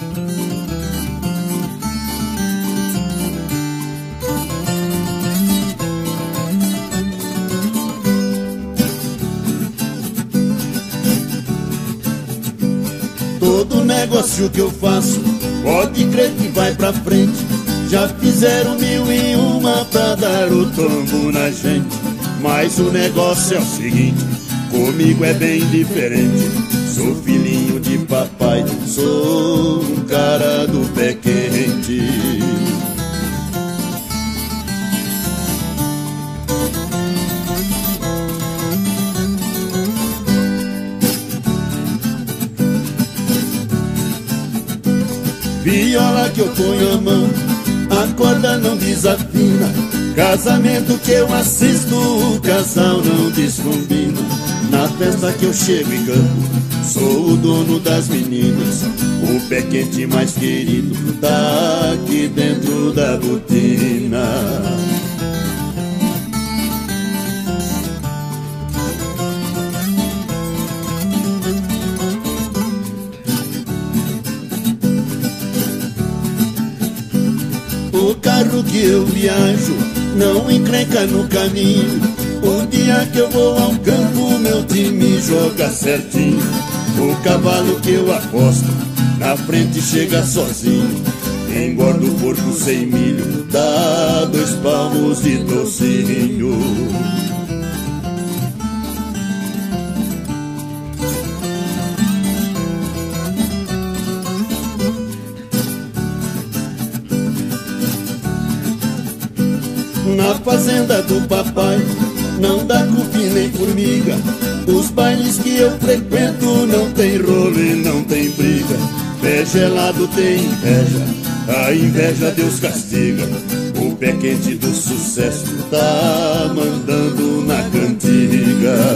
Todo negócio que eu faço, pode crer que vai pra frente. Já fizeram 1001 pra dar o tombo na gente. Mas o negócio é o seguinte, comigo é bem diferente. Sou filhinho de papai, sou um cara do pé quente. Viola que eu ponho a mão, a corda não desafina. Casamento que eu assisto, o casal não descombina. Na festa que eu chego e canto, sou o dono das meninas. O pé quente mais querido tá aqui dentro da botina. O carro que eu viajo não encrenca no caminho. O dia que eu vou ao campo, meu time joga certinho. O cavalo que eu aposto, na frente chega sozinho. Engorda o porco sem milho, dá 2 palmos de tocinho. Na fazenda do papai não dá cupim nem formiga. Os bailes que eu frequento não tem rolo e não tem briga. Pé gelado tem inveja, a inveja Deus castiga. O pé quente do sucesso tá mandando na cantiga.